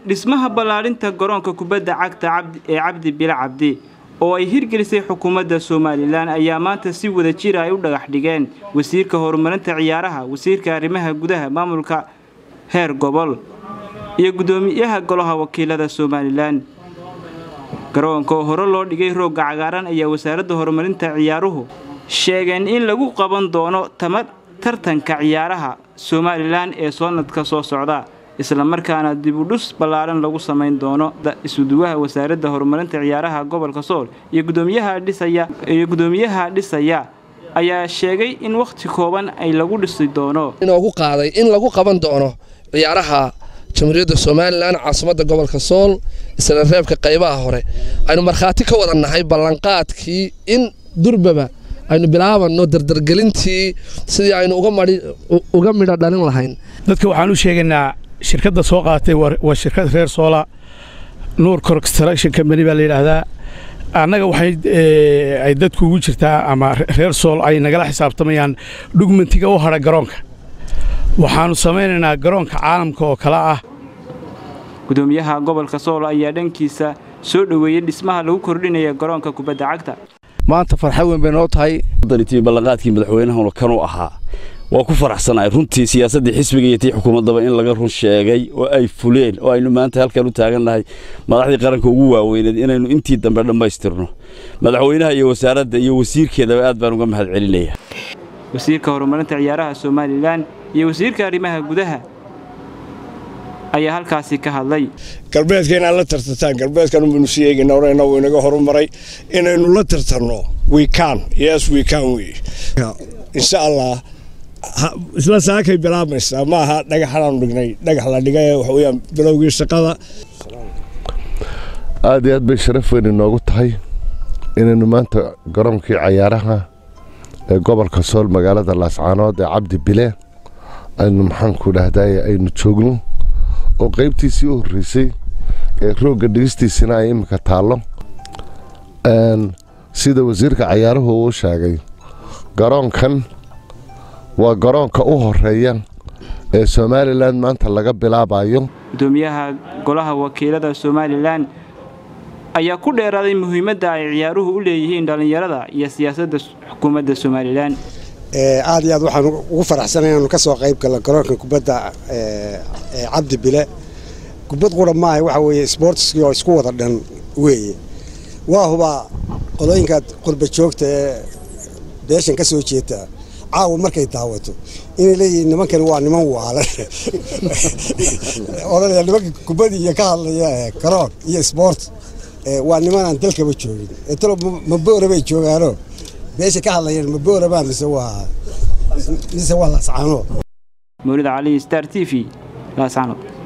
dhismaha ballaarinta garoonka kubadda cagta Cabdi Bile Cabdi oo ay hirgelisay xukuumadda Soomaaliland ayaa maanta si wada jir ah u dhagax dhigeen wasiirka horumarinta ciyaaraha, wasiirka arrimaha gudaha, maamulka heer gobol iyo gudoomiyaha golaha wakiilada Soomaaliland. garoonka hore loo dhigay roogga cagaaran ayaa wasaaradda horumarinta ciyaaruhu sheegeen in lagu qaban doono tartanka ciyaaraha Soomaaliland ee sanadka soo socda, isla markaana dib u dhis ballaaran lagu sameyn doono. isuduwaha wasaaradda horumarinta ciyaaraha gobolka Sool iyo gudoomiyaha dhisaya ayaa sheegay in waqti kooban ay lagu dhisi doono inuu qaaday in lagu qaban doono ciyaaraha Jamhuuriyadda Soomaaliland caasimadda gobolka Sool isla reebka qaybaha hore aynu marxaati ka wada nahay ballanqaadkii in durbaba aynu bilaabano dardargelintii sidii aynu uga midho dhalin lahayn. dadka waxaan u sheegaynaa shirkadda soo qaatay waa shirkad reer Soola Noor Construction Company baa la yiraahdaa. annaga waxay ay dadku ugu jirtaa ama reer Sool ay nagala xisaabtamayaan dokumentiga oo hara garoonka. waxaanu sameynaynaa garoonka caalamka oo kala ah. gudoomiyaha gobolka Sool ayaa dhankiisa soo dhaweeyay dhismaha lagu kordhinayo garoonka kubadda cagta. maanta farxad weyn bay noo tahay dalitii ballanqaadkii madaxweynaha oo kan u ahaa waa ku faraxsanahay runtii siyaasadda xisbiga iyo tii xukuumadda in laga run sheegay oo ay fuleen oo aynu maanta halkan u taagannahay madaxdii qaranka ugu waaweyneed inaynu intii dambe dhammaystirno. madaxweynaha iyo wasaaradda iyo wasiirkeeda aad baan uga mahadcelinayaa. wasiirka horumarinta ciyaaraha Soomaaliland iyo wasiirka arrimaha gudaha ayaa halkaasi ka hadlay. galbeedkeena la tartantaan galbeedkan uu sheegay horeyna uu inaga horumaray inaynu la tartanno we can insha Allah isla saakay bilaabmaysaa maaha dhagaxaan dhignay dhagax la dhigay waxa weeyaan bilowgii shaqada. aad iyo aad bay sharaf weyn inoogu tahay inaynu maanta garoonkii ciyaaraha ee gobolka Sool magaalada Laascaanood ee Cabdi Bile aynu maxaan ku dhahday aynu joogno oo qaybtiisii u horeysay ee roogga dhigistiisina ay imika taalo. sida wasiirka ciyaaruhu uu sheegay garoonkan waa garoonka u horeeya ee Soomaaliland maanta laga bilaabayo. gudoomiyaha golaha wakiilada Soomaaliland ayaa ku dheeraaday muhiimadda ay ciyaaruhu u leeyihiin dhalinyarada iyo siyaasadda xukuumadda Soomaaliland. aad iyo aad waxaan ugu faraxsanahay inaan ka soo qayb galo garoonka kubadda Cabdi Bile. kubad qura maahay waxa weeye sportski oo isku wada dhan weeye. waa huba qolooyinka qurba joogta beeshan ka soo jeeta caawa markay daawato inay leeyihiin nimankan waa niman waalan oranaya nimanka kubadda iyo ka hadlaya garoon iyo sport waa niman aan dalkaba joogin talo maboora bay joogaano beesha ka hadlayeen maboora baa mise waa Laascaanood. Mawlid Ali, Star TV, Laascaanood.